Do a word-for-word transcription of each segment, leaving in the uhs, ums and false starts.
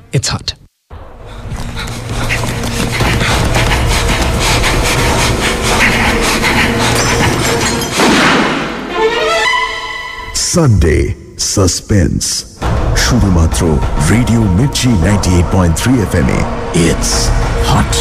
It's hot. Sunday suspense, শুধুমাত্র radio Mirchi ninety eight point three F M এ। It's hot.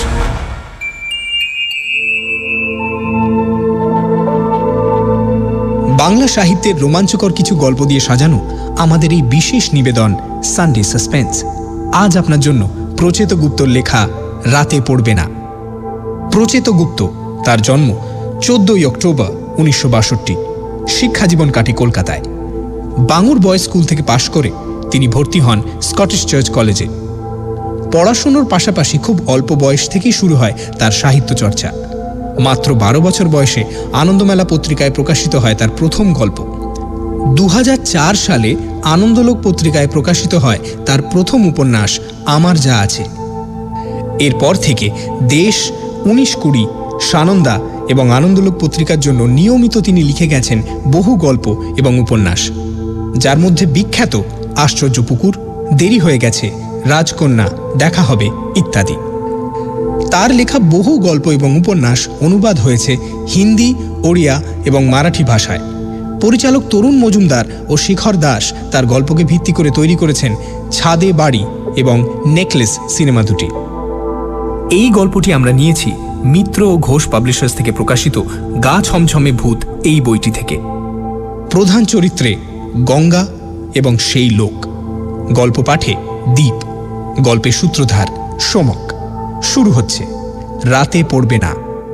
Bangla সাহিত্যের রোমাঞ্চকর কিছু গল্প দিয়ে সাজানো আমাদের এই বিশেষ নিবেদন সানডে সাসপেন্স। আজ আপনার জন্য প্রচেত গুপ্তর লেখা রাতে পড়বে না। প্রচেত গুপ্ত, তার জন্ম চোদ্দই অক্টোবর উনিশশো বাষট্টি। শিক্ষাজীবন কাটে কলকাতায়। বাঙুর বয়েজ স্কুল থেকে পাশ করে তিনি ভর্তি হন স্কটিশ চার্চ কলেজে। পড়াশুনোর পাশাপাশি খুব অল্প বয়স থেকেই শুরু হয় তার সাহিত্য চর্চা। মাত্র বারো বছর বয়সে আনন্দমেলা পত্রিকায় প্রকাশিত হয় তার প্রথম গল্প। দু হাজার চার সালে আনন্দলোক পত্রিকায় প্রকাশিত হয় তার প্রথম উপন্যাস আমার যা আছে। এরপর থেকে দেশ, উনিশ কুড়ি, সানন্দা এবং আনন্দলোক পত্রিকার জন্য নিয়মিত তিনি লিখে গেছেন বহু গল্প এবং উপন্যাস, যার মধ্যে বিখ্যাত আশ্চর্য পুকুর, দেরি হয়ে গেছে, রাজকন্যা, দেখা হবে ইত্যাদি। তার লেখা বহু গল্প এবং উপন্যাস অনুবাদ হয়েছে হিন্দি, ওড়িয়া এবং মারাঠি ভাষায়। পরিচালক তরুণ মজুমদার ও শিখর দাস তার গল্পকে ভিত্তি করে তৈরি করেছেন ছাদে বাড়ি এবং নেকলেস সিনেমা দুটি। এই গল্পটি আমরা নিয়েছি মিত্র ও ঘোষ পাবলিশার্স থেকে প্রকাশিত গা ছমছমে ভূত এই বইটি থেকে। প্রধান চরিত্রে গঙ্গা এবং সেই লোক। গল্প পাঠে দীপ, গল্পের সূত্রধার সোমক। শুরু হচ্ছে রাতে পড়বে না।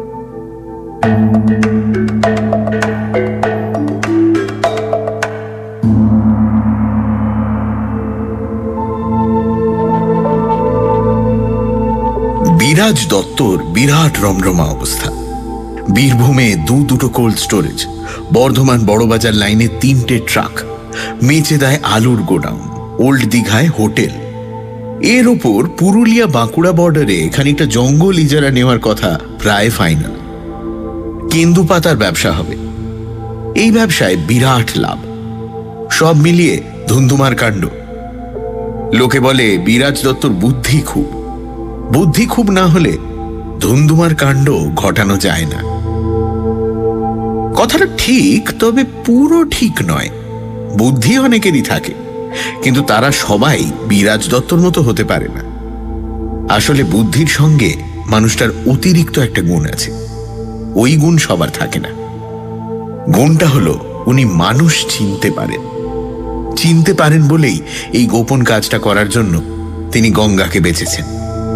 বিরাজ দত্তর বিরাট রমরমা অবস্থা। বীরভূমে দু দুটো কোল্ড স্টোরেজ, বর্ধমান বড়বাজার লাইনে তিনটে ট্রাক, মেচেদায় আলুর গোডাউন, ওল্ড দীঘায় হোটেল। এর ওপর পুরুলিয়া বাঁকুড়া বর্ডারে খানিকটা জঙ্গল ইজারা নেওয়ার কথা প্রায় ফাইনাল। কেন্দু পাতার ব্যবসা হবে। এই ব্যবসায় বিরাট লাভ। সব মিলিয়ে ধুন্ধুমার কাণ্ড। লোকে বলে বিরাজ দত্তর বুদ্ধি খুব। বুদ্ধি খুব না হলে ধুন্ধুমার কাণ্ড ঘটানো যায় না। কথাটা ঠিক, তবে পুরো ঠিক নয়। বুদ্ধি অনেকেরই থাকে, কিন্তু তারা সবাই বিরাজ দত্তর মতো হতে পারে না। আসলে বুদ্ধির সঙ্গে মানুষটার অতিরিক্ত একটা গুণ আছে। ওই গুণ সবার থাকে না। গুণটা হলো উনি মানুষ চিনতে পারেন। চিনতে পারেন বলেই এই গোপন কাজটা করার জন্য তিনি গঙ্গাকে বেছেছেন।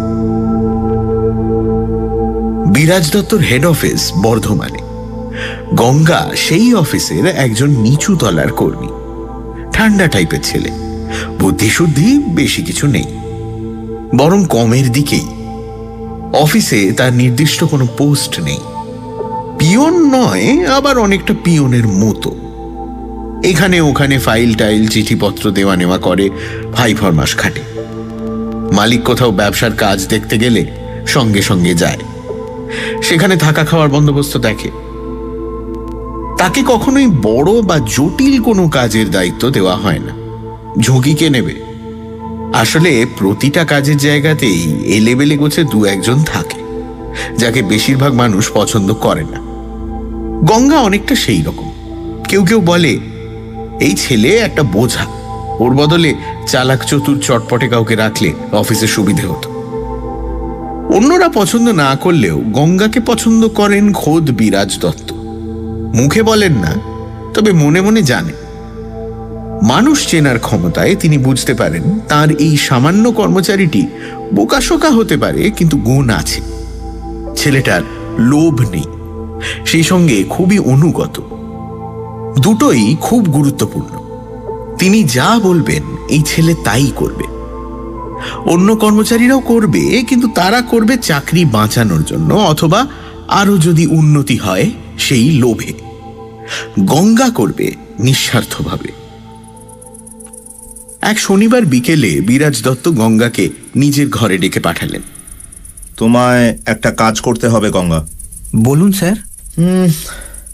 বিরাজ দত্তর হেড অফিস বর্ধমানে। গঙ্গা সেই অফিসের একজন নিচু তলার কর্মী। ঠান্ডা টাইপের ছেলে। বুদ্ধিশুদ্ধি বেশি কিছু নেই, বরং কমের দিকেই। অফিসে তার নির্দিষ্ট কোনো পোস্ট নেই। পিয়ন নয়, আবার অনেকটা পিয়নের মতো। এখানে ওখানে ফাইল টাইল চিঠিপত্র দেওয়া নেওয়া করে, ভাই ফরমাস খাটে। মালিক কোথাও ব্যবসার কাজ দেখতে গেলে সঙ্গে সঙ্গে যায়, সেখানে থাকা খাওয়ার বন্দোবস্ত দেখে। তাকে কখনোই বড় বা জটিল কোনো কাজের দায়িত্ব দেওয়া হয় না। ঝুঁকি কে নেবে? আসলে প্রতিটা কাজের জায়গাতেই এলেবেলে গোছে দু একজন থাকে, যাকে বেশিরভাগ মানুষ পছন্দ করে না। গঙ্গা অনেকটা সেই রকম। কেউ কেউ বলে এই ছেলে একটা বোঝা, ওর বদলে চালাক চতুর চটপটে কাউকে রাখলে অফিসে সুবিধে হতো। অন্যরা পছন্দ না করলেও গঙ্গাকে পছন্দ করেন খোদ বিরাজ দত্ত। মুখে বলেন না, তবে মনে মনে জানে। মানুষ চেনার ক্ষমতায় তিনি বুঝতে পারেন তার এই সামান্য কর্মচারীটি বোকাশোকা হতে পারে, কিন্তু গুণ আছে। ছেলেটার লোভ নেই, সেই সঙ্গে খুবই অনুগত। দুটোই খুব গুরুত্বপূর্ণ। তিনি যা বলবেন এই ছেলে তাই করবে। অন্য কর্মচারীরাও করবে, কিন্তু তারা করবে চাকরি বাঁচানোর জন্য, অথবা আরো যদি উন্নতি হয় সেই লোভে। গঙ্গা করবে নিঃস্বার্থভাবে। এক শনিবার বিকেলে বিরাজ দত্ত গঙ্গাকে নিজের ঘরে ডেকে পাঠালেন। তোমায় একটা কাজ করতে হবে গঙ্গা। বলুন স্যার। হুম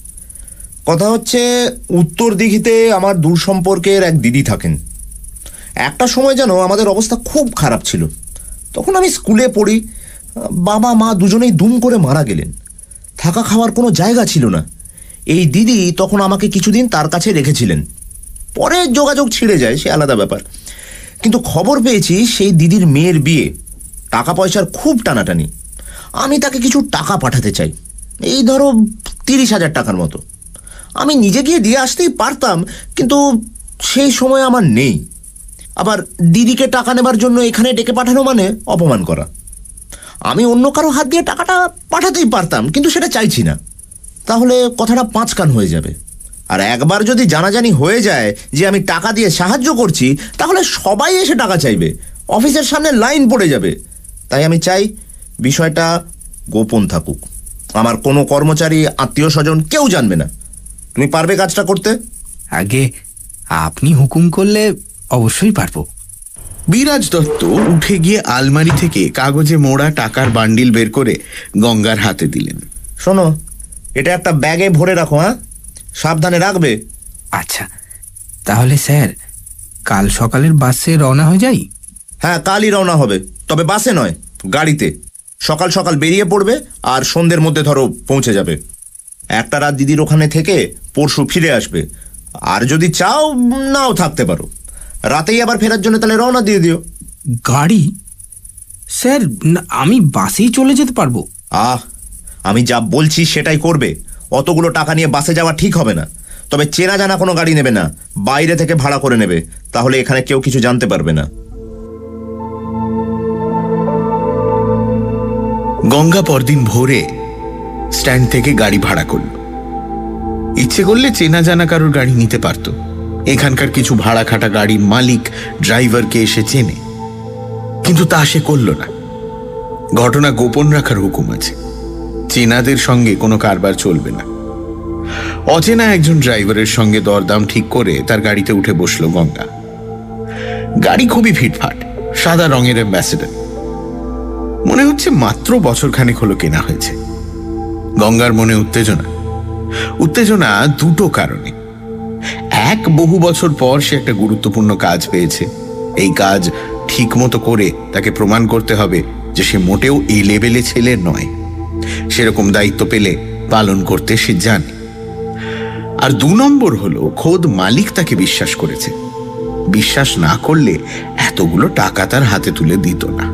কথা হচ্ছে, উত্তর দিঘিতে আমার দূর সম্পর্কের এক দিদি থাকেন। একটা সময় যেন আমাদের অবস্থা খুব খারাপ ছিল। তখন আমি স্কুলে পড়ি, বাবা মা দুজনেই দুম করে মারা গেলেন। থাকা খাওয়ার কোনো জায়গা ছিল না। এই দিদি তখন আমাকে কিছুদিন তার কাছে রেখেছিলেন। পরে যোগাযোগ ছিঁড়ে যায়, সে আলাদা ব্যাপার। কিন্তু খবর পেয়েছি সেই দিদির মেয়ের বিয়ে, টাকা পয়সার খুব টানাটানি। আমি তাকে কিছু টাকা পাঠাতে চাই, এই ধরো তিরিশ হাজার টাকার মতো। আমি নিজে গিয়ে দিয়ে আসতেই পারতাম, কিন্তু সেই সময় আমার নেই। আবার দিদিকে টাকা নেবার জন্য এখানে ডেকে পাঠানো মানে অপমান করা। আমি অন্য কারো হাত দিয়ে টাকাটা পাঠাতেই পারতাম, কিন্তু সেটা চাইছি না। তাহলে কথাটা পাঁচকান হয়ে যাবে। আর একবার যদি জানাজানি হয়ে যায় যে আমি টাকা দিয়ে সাহায্য করছি, তাহলে সবাই এসে টাকা চাইবে, অফিসের সামনে লাইন পড়ে যাবে। তাই আমি চাই বিষয়টা গোপন থাকুক। আমার কোনো কর্মচারী, আত্মীয় স্বজন কেউ জানবে না। তুমি পারবে কাজটা করতে? আগে আপনি হুকুম করলে অবশ্যই পারবো। বিরাজ দত্ত উঠে গিয়ে আলমারি থেকে কাগজে মোড়া টাকার বান্ডিল বের করে গঙ্গার হাতে দিলেন। শোনো, এটা একটা ব্যাগে ভরে রাখো, হ্যাঁ? সাবধানে রাখবে। আচ্ছা, তাহলে স্যার কাল সকালের বাসে রওনা হয়ে যাই? হ্যাঁ, কালই রওনা হবে, তবে বাসে নয়, গাড়িতে। সকাল সকাল বেরিয়ে পড়বে আর সন্ধ্যের মধ্যে ধরো পৌঁছে যাবে। একটা রাত দিদির ওখানে থেকে পরশু ফিরে আসবে। আর যদি চাও নাও থাকতে পারো, রাতেই আবার ফেরার জন্য তাহলে রওনা দিয়ে দিও। গাড়ি? স্যার আমি বাসেই চলে যেতে পারবো। আহ, আমি যা বলছি সেটাই করবে। অতগুলো টাকা নিয়ে বাসে যাওয়া ঠিক হবে না। তবে চেনা জানা কোনো গাড়ি নেবে না, বাইরে থেকে ভাড়া করে নেবে, তাহলে এখানে কেউ কিছু জানতে পারবে না। গঙ্গা পরদিন ভোরে স্ট্যান্ড থেকে গাড়ি ভাড়া করল। ইচ্ছে করলে চেনা জানা কারোর গাড়ি নিতে পারত। এখানকার কিছু ভাড়া খাটা গাড়ির মালিক ড্রাইভারকে এসে চেনে, কিন্তু তা সে করল না। ঘটনা গোপন রাখার হুকুম আছে। চেনাদের সঙ্গে কোনো কারবার চলবে না। অচেনা একজন ড্রাইভারের সঙ্গে দরদাম ঠিক করে তার গাড়িতে উঠে বসল গঙ্গা। গাড়ি খুবই ফিটফাট, সাদা রঙের অ্যাম্বাসেডর। মনে হচ্ছে মাত্র বছর খানেক হলো কেনা হয়েছে। গঙ্গার মনে উত্তেজনা। উত্তেজনা দুটো কারণে। এক, বহু বছর পর সে একটা গুরুত্বপূর্ণ কাজ পেয়েছে। এই কাজ ঠিক মতো করে তাকে প্রমাণ করতে হবে যে সে মোটেও এই লেভেলে ছেলে নয়। সেরকম দায়িত্ব পেলে পালন করতে সে জানে। আর দু নম্বর হলো, খোদ মালিক তাকে বিশ্বাস করেছে। বিশ্বাস না করলে এতগুলো টাকা তার হাতে তুলে দিত না।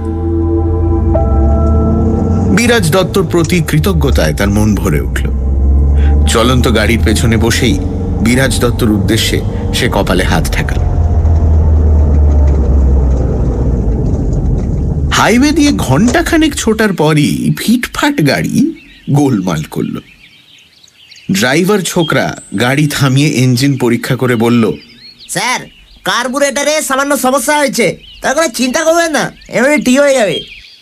বিরাজ দত্তর প্রতি কৃতজ্ঞতায় তার মন ভরে উঠল। চলন্ত গাড়ির পেছনে বসেই বিরাজ দত্তর উদ্দেশ্যে সে কপালে হাত ঠেকাল। হাইওয়ে দিয়ে ঘন্টাখানেক ছোটার পরই ফিটফাট গাড়ি গোলমাল করল। ড্রাইভার ছোকরা গাড়ি থামিয়ে ইঞ্জিন পরীক্ষা করে বলল, স্যার, কার্বুরেটরে সামান্য সমস্যা হয়েছে, তার কোনো চিন্তা করবেন না, এমনি ঠিক হয়ে যাবে।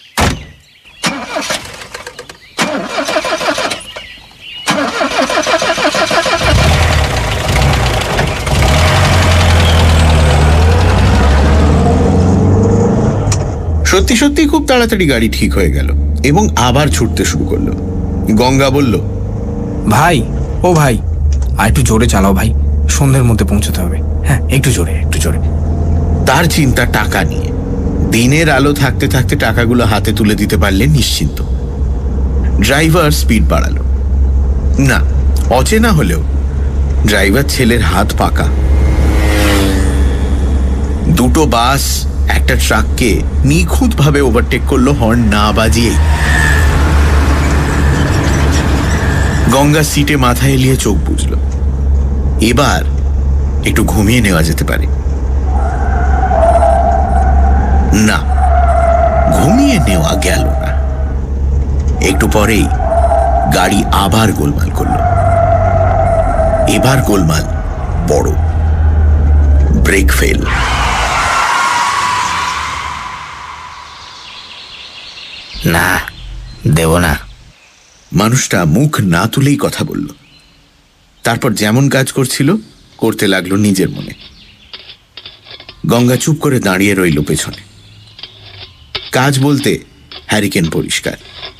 সত্যি সত্যি খুব তাড়াতাড়ি গাড়ি ঠিক হয়ে গেল এবং আবার ছুটতে শুরু করলো। গঙ্গা বলল, ভাই, ও ভাই, আর একটু জোরে চালাও ভাই, সন্ধ্যের মধ্যে পৌঁছতে হবে। হ্যাঁ, একটু জোরে, একটু জোরে। তার চিন্তা টাকা নিয়ে। দিনের আলো থাকতে থাকতে টাকাগুলো হাতে তুলে দিতে পারলে নিশ্চিন্ত। ড্রাইভার স্পিড বাড়ালো। না, অচেনা হলেও ড্রাইভার ছেলের হাত পাকা। দুটো বাস একটা ট্রাককে নিখুঁত ভাবে ওভারটেক করলো হর্ন না বাজিয়েই। গঙ্গা সিটে মাথা এলিয়ে চোখ বুঝল। এবার একটু ঘুমিয়ে নেওয়া যেতে পারে। না, ঘুমিয়ে নেওয়া গেল না। একটু পরেই গাড়ি আবার গোলমাল করল। এবার গোলমাল বড়। Brake fail. না, দেব না। মানুষটা মুখ না তুলেই কথা বলল। তারপর যেমন কাজ করছিল করতে লাগলো নিজের মনে। গঙ্গা চুপ করে দাঁড়িয়ে রইল পেছনে। কাজ বলতে হ্যারিকেন পরিষ্কার।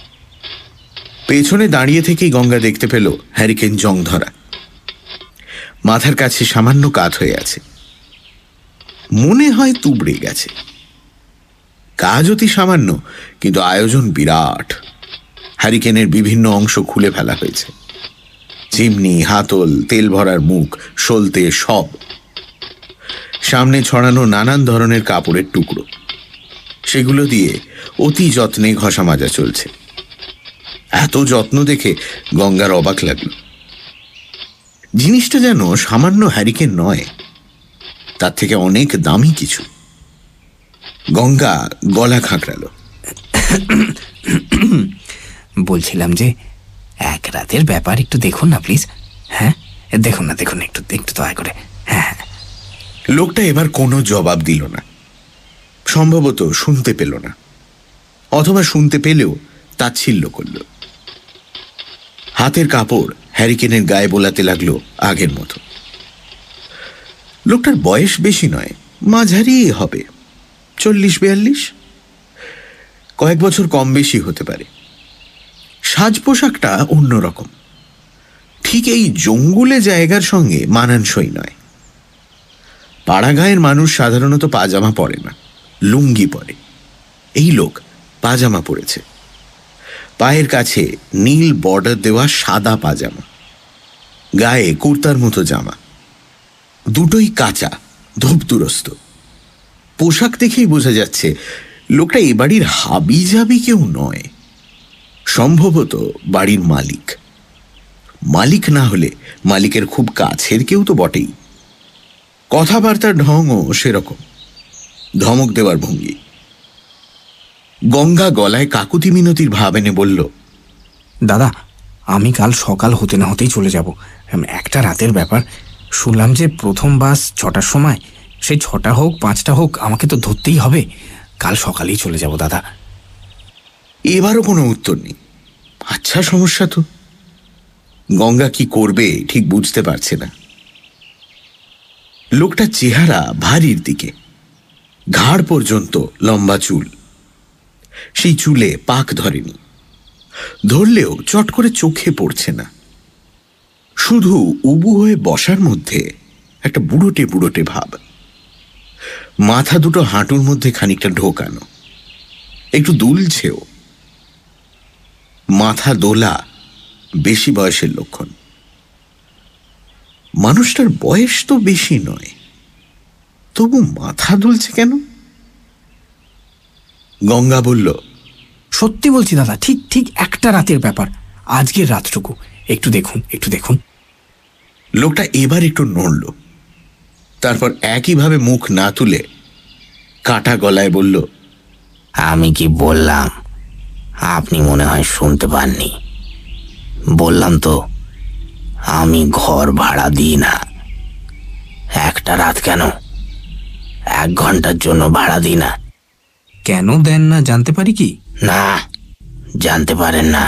পেছনে দাঁড়িয়ে থেকেই গঙ্গা দেখতে পেল হ্যারিকেন জং ধরা। মাথার কাছে সামান্য কাত হয়ে আছে। মনে হয় তুবড়ে গেছে। কাজ অতি সামান্য, কিন্তু আয়োজন বিরাট। হ্যারিকেনের বিভিন্ন অংশ খুলে ফেলা হয়েছে, চিমনি, হাতল, তেল ভরার মুখ, সলতে, সব। সামনে ছড়ানো নানান ধরনের কাপড়ের টুকরো, সেগুলো দিয়ে অতি যত্নে ঘষা মাজা চলছে। এত যত্ন দেখে গঙ্গার অবাক লাগলো। জিনিসটা যেন সামান্য হ্যারিকেন নয়, তার থেকে অনেক দামি কিছু। গঙ্গা গলা খাঁকড়ালো। বলছিলাম যে এক রাতের ব্যাপার, একটু দেখুন না প্লিজ। হ্যাঁ, দেখুন না, দেখুন একটু, একটু দয়া করে। হ্যাঁ। লোকটা এবার কোনো জবাব দিল না, সম্ভবত শুনতে পেল না, অথবা শুনতে পেলেও তাচ্ছিল্য করল। হাতের কাপড় হ্যারিকেনের গায়ে বোলাতে লাগলো আগের মতো। লোকটার বয়স বেশি নয়, মাঝারি হবে, চল্লিশ বিয়াল্লিশ, কয়েক বছর কম বেশি হতে পারে। সাজ পোশাকটা অন্যরকম, ঠিক এই জঙ্গুলে জায়গার সঙ্গে মানানসই নয়। পাড়াগাঁয়ের মানুষ সাধারণত পাজামা পরে না, লুঙ্গি পরে। এই লোক পাজামা পরেছে, পায়ের কাছে নীল বর্ডার দেওয়া সাদা পাজামা, গায়ে কুর্তার মতো জামা, দুটোই কাঁচা, ধূপদুরস্ত। পোশাক দেখেই বোঝা যাচ্ছে লোকটা এ বাড়ির হাবি জাবি কেউ নয়, সম্ভবত বাড়ির মালিক। মালিক না হলে মালিকের খুব কাছের কেউ তো বটেই। কথাবার্তার ঢংও সেরকম, ধমক দেওয়ার ভঙ্গি। গঙ্গা গলায় কাকুতি মিনতির ভাব এনে বলল, দাদা, আমি কাল সকাল হতে না হতেই চলে যাব। একটা রাতের ব্যাপার। শুনলাম যে প্রথম বাস ছটার সময়। সেই ছটা হোক পাঁচটা হোক, আমাকে তো ধরতেই হবে। কাল সকালেই চলে যাব দাদা। এবারও কোনো উত্তর নেই। আচ্ছা, সমস্যা তো। গঙ্গা কি করবে ঠিক বুঝতে পারছে না। লোকটার চেহারা ভারীর দিকে, ঘাড় পর্যন্ত লম্বা চুল, সেই চুলে পাক ধরেনি, ধরলেও চট করে চোখে পড়ছে না। শুধু উবু হয়ে বসার মধ্যে একটা বুড়োটে বুড়োটে ভাব। মাথা দুটো হাঁটুর মধ্যে খানিকটা ঢোকানো, একটু দুলছেও। মাথা দোলা বেশি বয়সের লক্ষণ। মানুষটার বয়স তো বেশি নয়, তবু মাথা দুলছে কেন? গঙ্গা বলল, সত্যি বলছি দাদা, ঠিক ঠিক একটা রাতের ব্যাপার, আজকের রাতটুকু। একটু দেখুন, একটু দেখুন। লোকটা এবার একটু নড়ল, তারপর একইভাবে মুখ না তুলে কাটা গলায় বলল, আমি কি বললাম? আপনি মনে হয় শুনতে পাননি। বললাম তো, আমি ঘর ভাড়া দিই না। একটা রাত কেন, এক ঘন্টার জন্য ভাড়া দিই না। কেন দেন না জানতে পারি কি? না, জানতে পারেন না।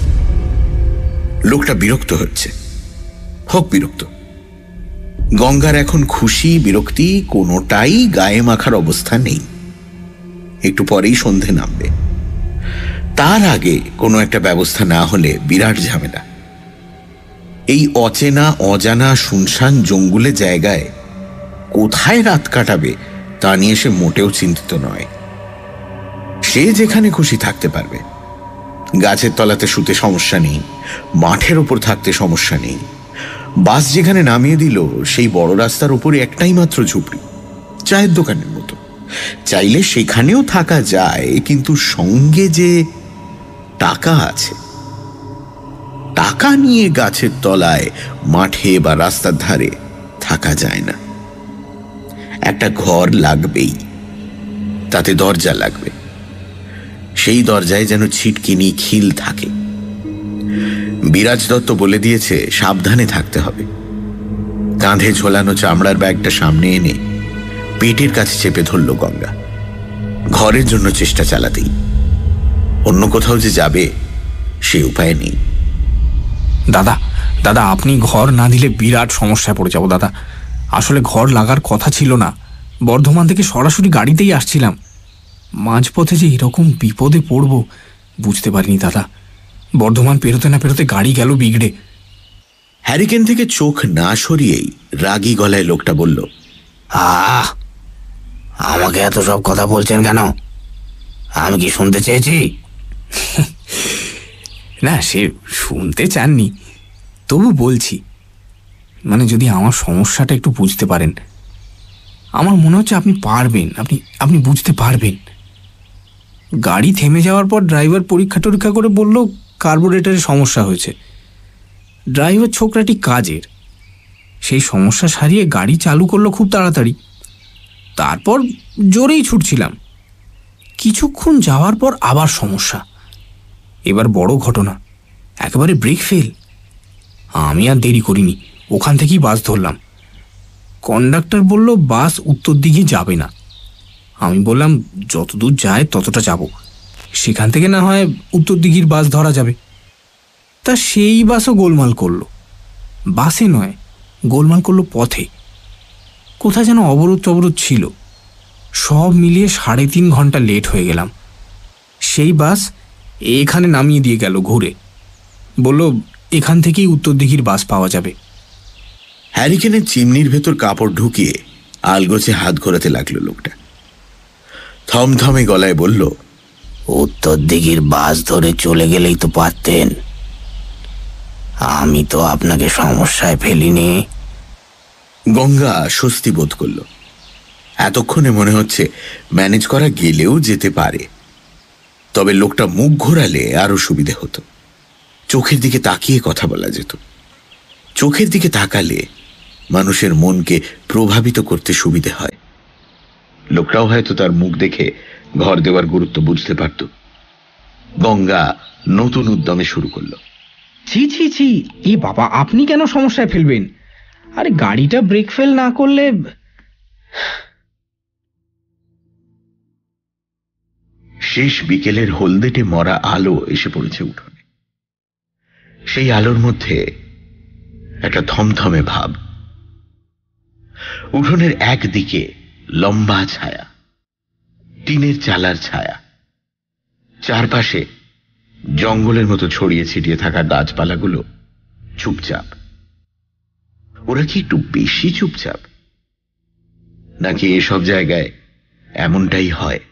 লোকটা বিরক্ত হচ্ছে। হোক বিরক্ত। গঙ্গার এখন খুশি বিরক্তি কোনোটাই গায়ে মাখার অবস্থা নেই। একটু পরেই সন্ধে নামবে, তার আগে কোনো একটা ব্যবস্থা না হলে বিরাট ঝামেলা। এই অচেনা অজানা শুনশান জঙ্গুলে জায়গায় কোথায় রাত কাটাবে তা নিয়ে সে মোটেও চিন্তিত নয়। সে যেখানে খুশি থাকতে পারবে। গাছের তলাতে শুতে সমস্যা নেই, মাঠের ওপর থাকতে সমস্যা নেই। বাস যেখানে নামিয়ে দিল সেই বড় রাস্তার উপরে একটাই মাত্র ঝুপড়ি, চায়ের দোকানের মতো। চাইলে সেখানেও থাকা যায়, কিন্তু সঙ্গে যে টাকা আছে, টাকা নিয়ে গাছের তলায়, মাঠে বা রাস্তার ধারে থাকা যায় না। একটা ঘর লাগবেই, তাতে দরজা লাগবে। সেই দরজায় যেন ছিটকিনি খিল থাকে। বিরাজ দত্ত বলে দিয়েছে সাবধানে থাকতে হবে। কাঁধে ঝোলানো চামড়ার ব্যাগটা সামনে এনে পেটের কাছে চেপে ধরল গঙ্গা। ঘরের জন্য চেষ্টা চালাতেই, অন্য কোথাও যে যাবে সে উপায় নেই। দাদা, দাদা আপনি ঘর না দিলে বিরাট সমস্যায় পড়ে যাব দাদা। আসলে ঘর লাগার কথা ছিল না, বর্ধমান থেকে সরাসরি গাড়িতেই আসছিলাম। মাঝপথে যে এরকম বিপদে পড়ব বুঝতে পারিনি দাদা। বর্ধমান পেরোতে না পেরোতে গাড়ি গেল বিগড়ে। হ্যারিকেন থেকে চোখ না সরিয়েই রাগী গলায় লোকটা বলল, আহ, আমাকে এত সব কথা বলছেন কেন? আমি কি শুনতে চেয়েছি? না, সে শুনতে চাননি, তবু বলছি, মানে যদি আমার সমস্যাটা একটু বুঝতে পারেন। আমার মনে হচ্ছে আপনি পারবেন, আপনি আপনি বুঝতে পারবেন। গাড়ি থেমে যাওয়ার পর ড্রাইভার পরীক্ষা টরীক্ষা করে বলল কার্বোরেটরের সমস্যা হয়েছে। ড্রাইভার ছোকরাটি কাজের, সেই সমস্যা সারিয়ে গাড়ি চালু করলো খুব তাড়াতাড়ি। তারপর জোরেই ছুটছিলাম, কিছুক্ষণ যাওয়ার পর আবার সমস্যা। এবার বড় ঘটনা, একেবারে ব্রেক ফেল। আমি আর দেরি করিনি, ওখান থেকেই বাস ধরলাম। কন্ডাক্টর বলল বাস উত্তর দিকে যাবে না। আমি বললাম যতদূর যায় ততটা যাব, সেখান থেকে না হয় উত্তর দিঘির বাস ধরা যাবে। তা সেই বাসও গোলমাল করলো, বাসে নয়, গোলমাল করলো পথে। কোথায় যেন অবরোধ টবরোধ ছিল, সব মিলিয়ে সাড়ে তিন ঘন্টা লেট হয়ে গেলাম। সেই বাস এখানে নামিয়ে দিয়ে গেল ঘুরে, বলল এখান থেকেই উত্তর দিঘির বাস পাওয়া যাবে। হ্যারিকেনের চিমনির ভেতর কাপড় ঢুকিয়ে আলগোছে হাত ঘোরাতে লাগলো লোকটা। থমথমে গলায় বলল, উত্তর দিঘির বাস ধরে চলে গেলেই তো পারতেন, আমি তো আপনাকে সমস্যায় ফেলিনি। গঙ্গা স্বস্তি বোধ করল। এতক্ষণে মনে হচ্ছে ম্যানেজ করা গেলেও যেতে পারে। তবে লোকটা মুখ ঘোরালে আরো সুবিধে হতো, চোখের দিকে তাকিয়ে কথা বলা যেত। চোখের দিকে তাকালে মানুষের মনকে প্রভাবিত করতে সুবিধে হয়। লোকটাও হয়তো তার মুখ দেখে ঘর দেওয়ার গুরুত্ব বুঝতে পারত। গঙ্গা নতুন উদ্যমে শুরু করলো, ছি ছি ছি, এ বাবা, আপনি কেন সমস্যায় ফেলবেন? আরে গাড়িটা ব্রেক ফেল না করলে। শেষ বিকেলের হলদেটে মরা আলো এসে পড়েছে উঠোনে। সেই আলোর মধ্যে একটা থমথমে ভাব। উঠোনের একদিকে লম্বা ছায়া, টিনের চালার ছায়া, চারপাশে জঙ্গলের মতো ছড়িয়ে ছিটিয়ে থাকা গাছপালাগুলো চুপচাপ। ওরা কি একটু বেশি চুপচাপ, নাকি এসব জায়গায় এমনটাই হয়?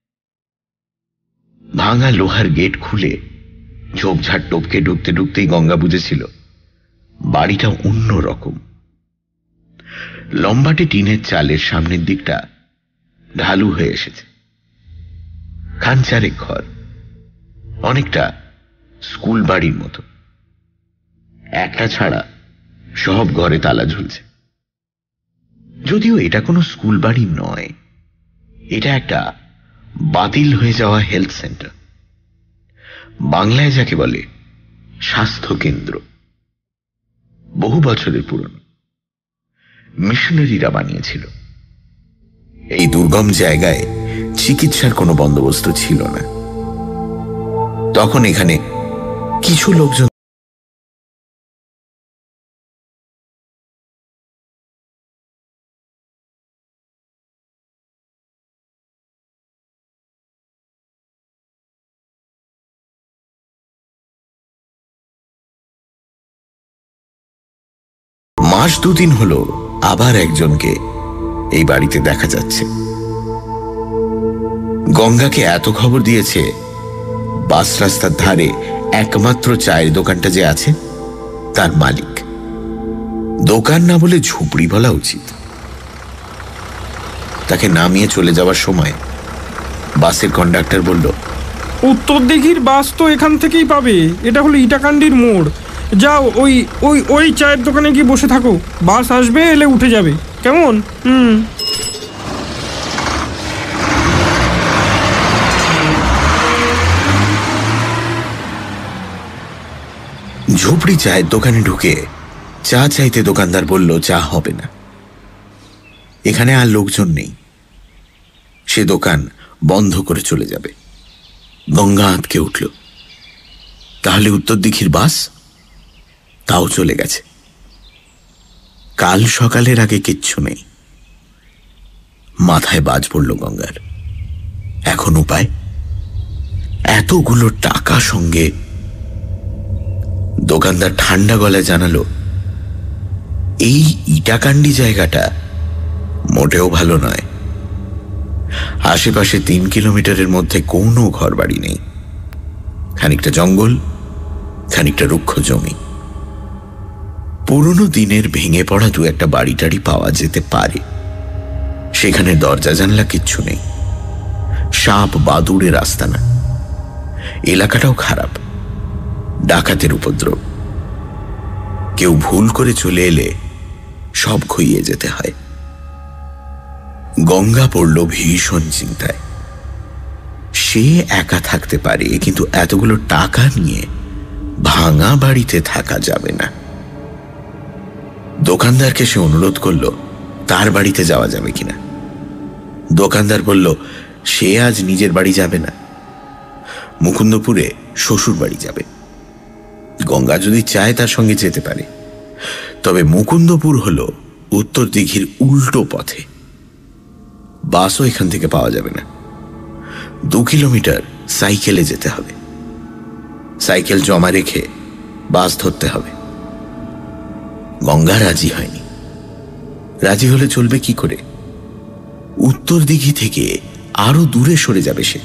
ভাঙা লোহার গেট খুলে ঝোপঝাড় টপকে ঢুকতে ঢুকতেই গঙ্গা বুঝেছিল বাড়িটা অন্য রকম। লম্বাটে টিনের চালের সামনের দিকটা ঢালু হয়ে এসেছে। খানচারেক ঘর, অনেকটা স্কুল বাড়ির মতো। একটা ছাড়া সব ঘরে তালা ঝুলছে। যদিও এটা কোনো স্কুল বাড়ি নয়, এটা একটা বাতিল হয়ে যাওয়া হেলথ সেন্টার, বাংলায় যাকে বলে স্বাস্থ্য কেন্দ্র। বহু বছরের পুরনো, মিশনারিরা বানিয়েছিল। এই দুর্গম জায়গায় চিকিৎসার কোনো বন্দোবস্ত ছিল না। তখন এখানে কিছু লোকজন মাস দুদিন হলো আবার একজনকে এই বাড়িতে দেখা যাচ্ছে। গঙ্গাকে এত খবর দিয়েছে বাস রাস্তার ধারে একমাত্র চায়ের দোকানটা যে আছে তার মালিক। দোকান না বলে ঝুপড়ি বলা উচিত। তাকে নামিয়ে চলে যাওয়ার সময় বাসের কন্ডাক্টর বলল, উত্তর দিঘির বাস তো এখান থেকেই পাবে, এটা হলো ইটাকান্ডির মোড়। যাও ওই ওই ওই চায়ের দোকানে গিয়ে বসে থাকো, বাস আসবে, এলে উঠে যাবে, কেমন? হুম। ঝুপড়ি চায়ের দোকানে ঢুকে চা চাইতে দোকানদার বলল চা হবে না, এখানে আর লোকজন নেই, সে দোকান বন্ধ করে চলে যাবে। গঙ্গা আঁতকে উঠল। তাহলে উত্তর দিঘির বাস তাও চলে গেছে। কাল সকালের আগে কিচ্ছু নেই। মাথায় বাজ পড়ল গঙ্গার। এখন উপায়? এতগুলো টাকা সঙ্গে। দোকানদার ঠান্ডা গলায় জানালো, এই ইটাকান্ডি জায়গাটা মোটেও ভালো নয়, আশেপাশে তিন কিলোমিটারের মধ্যে কোনো ঘর বাড়ি নেই। খানিকটা জঙ্গল, খানিকটা রুক্ষ জমি। পুরনো দিনের ভেঙে পড়া দু একটা বাড়ি টাড়ি পাওয়া যেতে পারে। সেখানে দরজা জানলা কিচ্ছু নেই। সাপ বাদুড়ের আস্তানা। এলাকাটাও খারাপ, ডাকাতের উপদ্রব। কেউ ভুল করে চলে এলে সব খুইয়ে যেতে হয়। গঙ্গা পড়ল ভীষণ চিন্তায়। সে একা থাকতে পারে, কিন্তু এতগুলো টাকা নিয়ে ভাঙা বাড়িতে থাকা যাবে না। দোকানদারকে সে অনুরোধ করল তার বাড়িতে যাওয়া যাবে কিনা। দোকানদার বলল সে আজ নিজের বাড়ি যাবে না, মুকুন্দপুরে শ্বশুর বাড়ি যাবে। গঙ্গা যদি চায় তার সঙ্গে যেতে পারে, তবে মুকুন্দপুর হল উত্তর দিঘির উল্টো পথে। বাসও এখান থেকে পাওয়া যাবে না। দু কিলোমিটার সাইকেলে যেতে হবে। সাইকেল জমা রেখে বাস ধরতে হবে। গঙ্গা রাজি হয়নি। রাজি হলে চলবে কি করে? উত্তর দিঘি থেকে আরো দূরে সরে যাবে সে।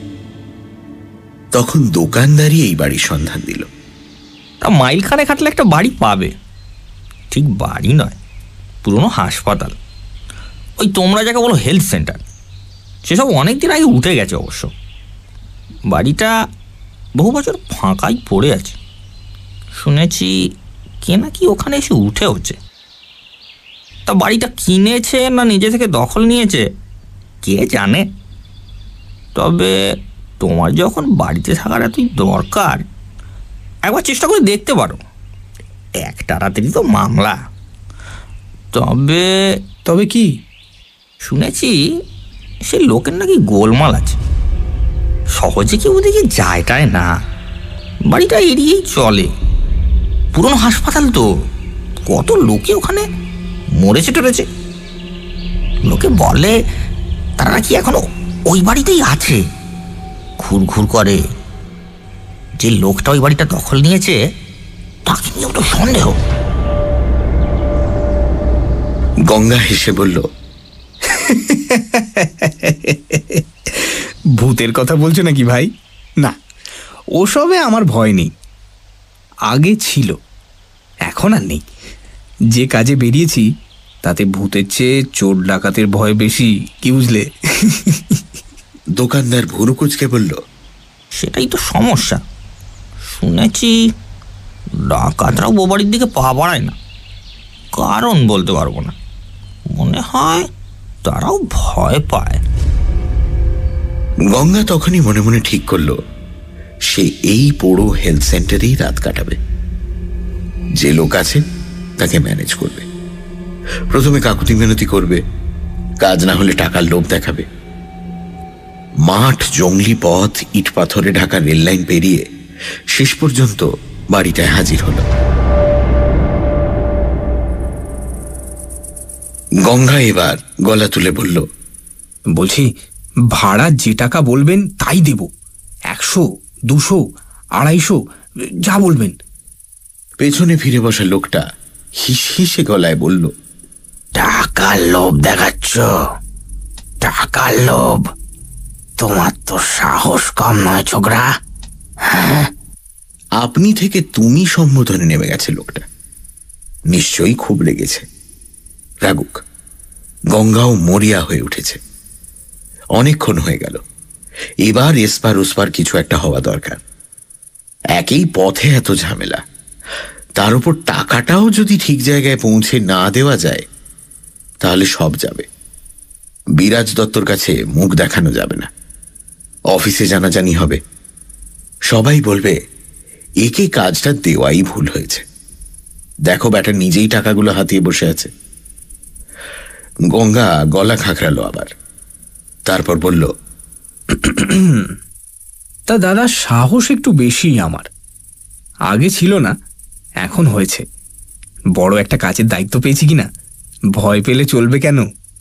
তখন দোকানদারই এই বাড়ির সন্ধান দিল। তা মাইল খানে খাটলে একটা বাড়ি পাবে। ঠিক বাড়ি নয়, পুরনো হাসপাতাল। ওই তোমরা যাকে বলো হেলথ সেন্টার, সেসব অনেক দিন আগে উঠে গেছে অবশ্য। বাড়িটা বহু বছর ফাঁকাই পড়ে আছে। শুনেছি কে নাকি ওখানে এসে উঠে হচ্ছে। তা বাড়িটা কিনেছে না নিজে থেকে দখল নিয়েছে কে জানে। তবে তোমার যখন বাড়িতে থাকার এতই দরকার, একবার চেষ্টা করে দেখতে পারো। এক তাড়াতাড়ি তো মামলা। তবে তবে কি? শুনেছি সে লোকের নাকি গোলমাল আছে। সহজে কেউ ওদিকে যায় টায় না। বাড়িটা এড়িয়েই চলে। পুরনো হাসপাতাল তো, কত লোকে ওখানে মরেছে টরেছে। লোকে বলে তারা নাকি এখনো ওই বাড়িতেই আছে, ঘুর ঘুর করে। যে লোকটা ওই বাড়িটা দখল নিয়েছে তাকে নিয়েও তো সন্দেহ। গঙ্গা হেসে বলল, ভূতের কথা বলছো নাকি ভাই? না, ওসবে আমার ভয় নেই। আগে ছিল, এখন আর নেই। যে কাজে বেরিয়েছি তাতে ভূতের চেয়ে চোর ডাকাতের ভয় বেশি, কি বুঝলে? দোকানদার ভুরু কুচকে বলল, সেটাই তো সমস্যা। শুনেছি ডাকাতরাও ও বাড়ির দিকে পা বাড়ায় না। কারণ বলতে পারবো না, মনে হয় তারাও ভয় পায়। গঙ্গা তখনই মনে মনে ঠিক করল সে এই পোড়ো হেলথ সেন্টারেই রাত কাটাবে। যে লোক আছে তাকে ম্যানেজ করবে। প্রথমে কাকুতি মিনতি করবে, কাজ না হলে টাকার লোভ দেখাবে। মাঠ, জঙ্গলি পথ, ইট পাথরে ঢাকা রেল লাইন পেরিয়ে শেষ পর্যন্ত বাড়িটায় হাজির হল। গঙ্গা এবার গলা তুলে বলল, বলছি ভাড়া যে টাকা বলবেন তাই দেব। একশো, দুশো, আড়াইশো, যা বলবেন। পেছনে ফিরে বসা লোকটা হিস হিসে গলায় বলল, টাকার লোভ দেখাচ্ছ? টাকার লোভ? তোমার তো সাহস কম নয় ছোকরা। হ্যাঁ, আপনি থেকে তুমি সম্বোধনে নেমে গেছে লোকটা। নিশ্চয়ই খুব লেগেছে। রাগুক। গঙ্গাও মরিয়া হয়ে উঠেছে। অনেকক্ষণ হয়ে গেল। এবার এসপার ওসপার কিছু একটা হওয়া দরকার। একই পথে এত ঝামেলা, তার উপর টাকাটাও যদি ঠিক জায়গায় পৌঁছে না দেওয়া যায় তাহলে সব যাবে। বিরাজ দত্তর কাছে মুখ দেখানো যাবে না। অফিসে জানাজানি হবে। সবাই বলবে একে কাজটা দেওয়াই ভুল হয়েছে। দেখো ব্যাটা নিজেই টাকাগুলো হাতিয়ে বসে আছে। গঙ্গা গলা খাঁকড়ালো আবার। তারপর বলল, তা দাদা, সাহস একটু বেশি আমার। আগে ছিল না, এখন হয়েছে। বড় একটা কাজের দায়িত্ব পেয়েছি কিনা, ভয় পেলে চলবে কেন?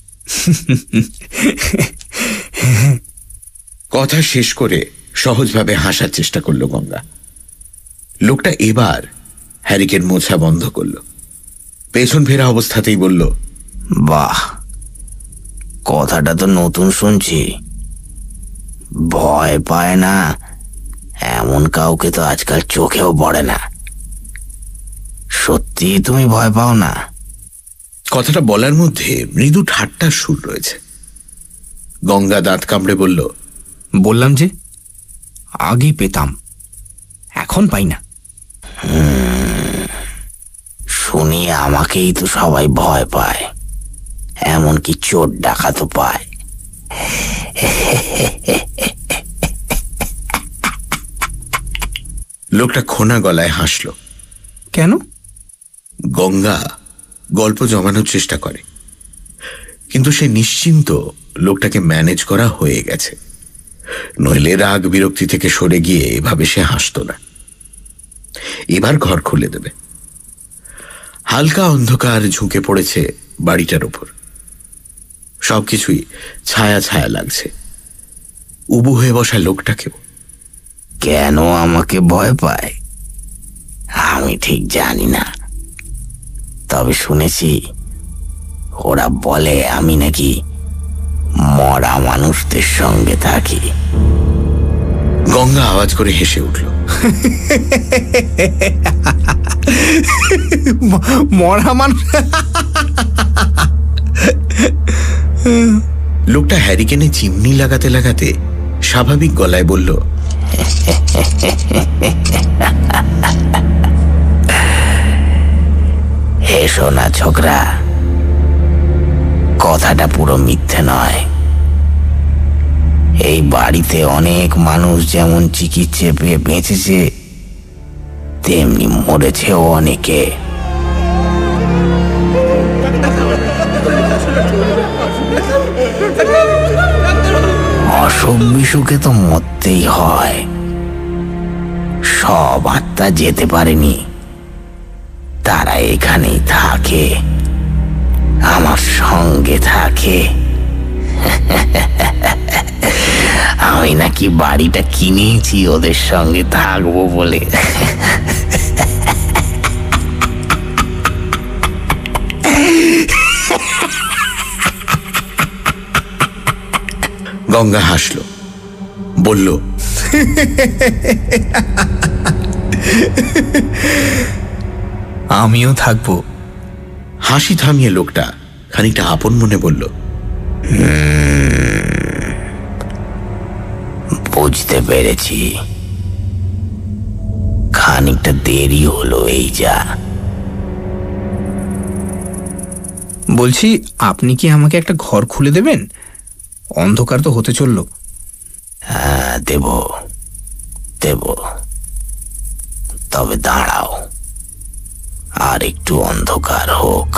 কথা শেষ করে সহজভাবে হাসার চেষ্টা করল গঙ্গা। লোকটা এবার হ্যারিকেন মোছা বন্ধ করল। পেছন ফেরা অবস্থাতেই বলল, বাহ, কথাটা তো নতুন শুনছি। ভয় পায় না এমন কাউকে তো আজকাল চোখেও পড়ে না। সত্যি তুমি ভয় পাও না? কথাটা বলার মধ্যে মৃদু ঠাট্টার সুর রয়েছে। গঙ্গা দাঁত কামড়ে বলল, বললাম যে আগে পেতাম, এখন পাই না। শুনি আমাকেই তো সবাই ভয় পায়, এমনকি চোর ডাকাতও পায়। লোকটা খোনা গলায় হাসল। কেন? গঙ্গা গল্প জমানোর চেষ্টা করে, কিন্তু সে নিশ্চিন্ত লোকটাকে ম্যানেজ করা হয়ে গেছে। নইলে রাগ বিরক্তি থেকে সরে গিয়ে এভাবে সে হাসত না। এবার ঘর খুলে দেবে। হালকা অন্ধকার ঝুঁকে পড়েছে বাড়িটার উপর। সবকিছুই ছায়া ছায়া লাগছে। উবু হয়ে বসা লোকটাকেও। কেন আমাকে ভয় পায় আমি ঠিক জানি না, তবে শুনেছি ওরা বলে আমি নাকি মরা মানুষদের সঙ্গে থাকি। গঙ্গা আওয়াজ করে হেসে উঠল। মরা মানুষ? লোকটা হ্যারিকেনে চিমনি লাগাতে লাগাতে স্বাভাবিক গলায় বলল, হে সোনা ছোকরা, কথাটা পুরো মিথ্যে নয়। এই বাড়িতে অনেক মানুষ যেমন চিকিৎসা পেয়ে বেঁচেছে, তেমনি মরেছেও অনেকে। অসুখ বিসুখে তো মরতেই হয়। সব আত্মা যেতে পারেনি, তারা এখানেই থাকে, আমার সঙ্গে থাকে। আমি নাকি বাড়িটা কিনেছি ওদের সঙ্গে থাকবো বলে। গঙ্গা হাসল, বলল, আমিও থাকবো। হাসি থামিয়ে লোকটা খানিকটা আপন মনে বলল, বুঝতে পেরেছি, খানিকটা দেরি হলো এই যা। বলছি, আপনি কি আমাকে একটা ঘর খুলে দেবেন? অন্ধকার তো হতে চলল। হ্যাঁ, দেব দেব, তবে দাঁড়াও, আর একটু অন্ধকার হোক।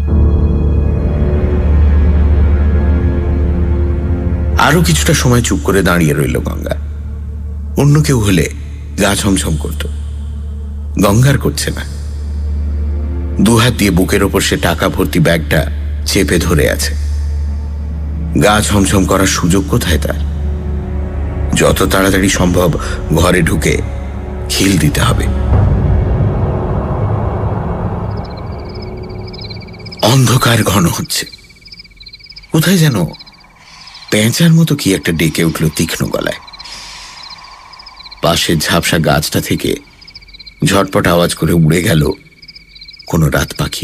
আরো কিছুটা সময় চুপ করে দাঁড়িয়ে রইল গঙ্গা। অন্য কেউ হলে গা ছমছম করত, গঙ্গার করছে না। দুহাত দিয়ে বুকের ওপর সে টাকা ভর্তি ব্যাগটা চেপে ধরে আছে। গা ছমছম করার সুযোগ কোথায় তার? যত তাড়াতাড়ি সম্ভব ঘরে ঢুকে খিল দিতে হবে। অন্ধকার ঘন হচ্ছে। কোথায় যেন পেঁচার মতো কি একটা ডেকে উঠল তীক্ষ্ণ গলায়। পাশের ঝাপসা গাছটা থেকে ঝটপট আওয়াজ করে উড়ে গেল কোনো রাত পাখি।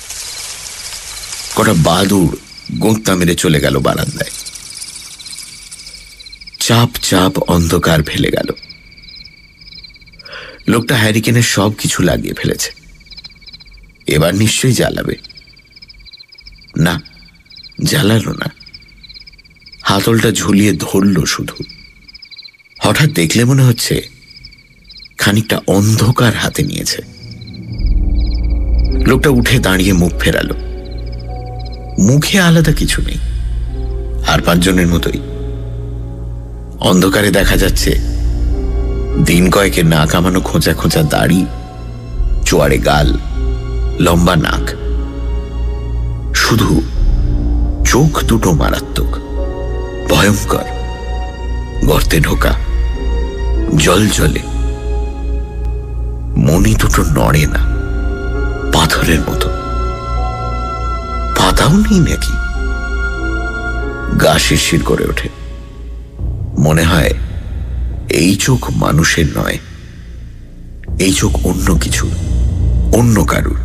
কটা বাদুড় গোঁত্তা মেরে চলে গেল বারান্দায়। চাপ চাপ অন্ধকার ফেলে গেল। লোকটা হ্যারিকেনের সব কিছু লাগিয়ে ফেলেছে। এবার নিশ্চয়ই জ্বালাবে। না, জ্বালালো না। হাতলটা ঝুলিয়ে ধরল শুধু। হঠাৎ দেখলে মনে হচ্ছে খানিকটা অন্ধকার হাতে নিয়েছে। লোকটা উঠে দাঁড়িয়ে মুখ ফেরালো। মুখে আলাদা কিছু নেই, আর পাঁচজনের মতোই। অন্ধকারে দেখা যাচ্ছে দিন কয়েকের না কামানো খোঁচা খোঁচা দাড়ি, চোয়ারে গাল, লম্বা নাক। শুধু চোখ দুটো মারাত্মক, ভয়ঙ্কর, গর্তে ঢোকা, জল জলে। মনি দুটো নড়ে না, পাথরের মতো। পাতাও নেই নাকি? গা শিরশির করে ওঠে। মনে হয় এই চোখ মানুষের নয়, এই চোখ অন্য কিছু, অন্য কারুর।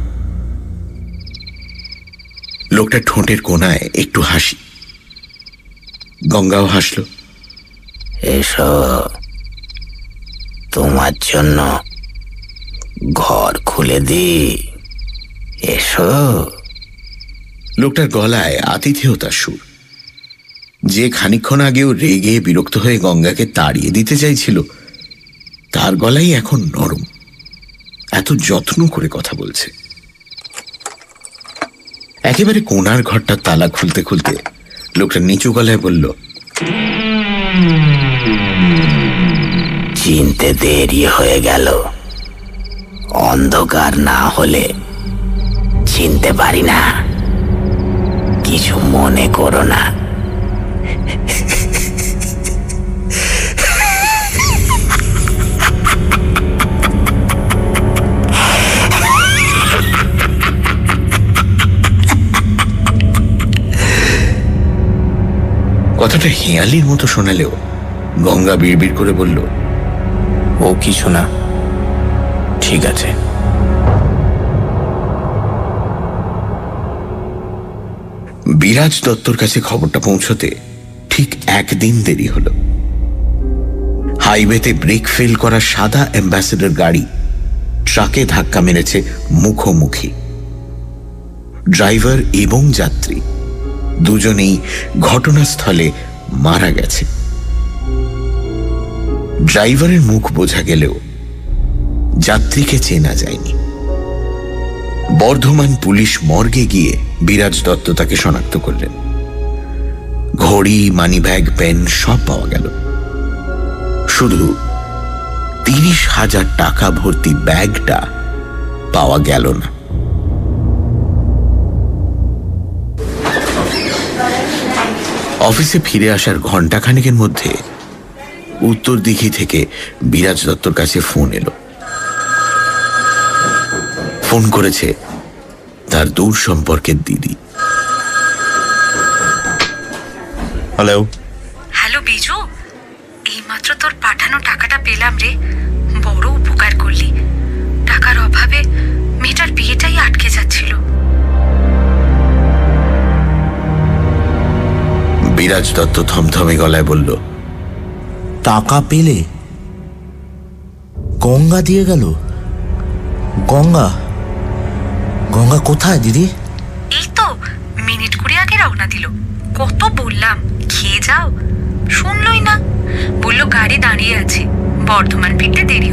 লোকটা ঠোঁটের কোনায় একটু হাসি। গঙ্গাও হাসল। এসো, তোমার জন্য ঘর খুলে দি, এসো। লোকটার গলায় আতিথেয়তার সুর। যে খানিকক্ষণ আগেও রেগে বিরক্ত হয়ে গঙ্গাকে তাড়িয়ে দিতে চাইছিল, তার গলাই এখন নরম। এত যত্ন করে কথা বলছে। একেবারে কোনার ঘরটার তালা খুলতে খুলতে লোকটা নিচু গলায় বলল, চিনতে দেরি হয়ে গেল। অন্ধকার না হলে চিনতে পারি না, কিছু মনে করো না। কথাটা হেঁয়ালির মতো শোনালেও গঙ্গা বিড়বিড় করে বলল, ও কিছু না, ঠিক আছে। বিরাজ দত্তর কাছে খবরটা পৌঁছতে ঠিক একদিন দেরি হল। হাইওয়েতে ব্রেক ফেল করা সাদা অ্যাম্বাসেডর গাড়ি ট্রাকে ধাক্কা মেরেছে মুখোমুখি। ড্রাইভার এবং যাত্রী দুজনেই ঘটনাস্থলে মারা গেছে। ড্রাইভারের মুখ বোঝা গেলেও যাত্রীকে চেনা যায়নি। বর্ধমান পুলিশ মর্গে গিয়ে বিরাজ দত্ত তাকে শনাক্ত করলেন। ঘড়ি, মানিব্যাগ, পেন সব পাওয়া গেল, শুধু তিরিশ হাজার টাকা ভর্তি ব্যাগটা পাওয়া গেল না। অফিসে ফিরে আসার ঘণ্টাখানেকের মধ্যে উত্তর দিঘি থেকে বিরাজ দত্তর কাছে ফোন এলো। ফোন করেছে তার দূর সম্পর্কের দিদি। হ্যালো। হ্যালো বিজু, এইমাত্র তোর পাঠানো টাকাটা পেলাম রে। বড় উপকার করলি। টাকার অভাবে মেয়েটার বিয়েটাই আটকে যাচ্ছিল। বিরাজ দত্ত থমথমে গলায় বলল, টাকা পেলে? গঙ্গা দিয়ে গেল? গঙ্গা? গঙ্গা কোথায় দিদি? এই তো মিনিট কুড়ি আগে রওনা দিল। কত বললাম খেয়ে যাও, শুনলই না। বললো গাড়ি দাঁড়িয়ে আছে, বর্ধমান ফিরতে দেরি